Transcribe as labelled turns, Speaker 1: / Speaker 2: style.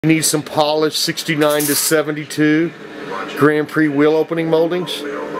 Speaker 1: You need some polished 69 to 72 Grand Prix wheel opening moldings.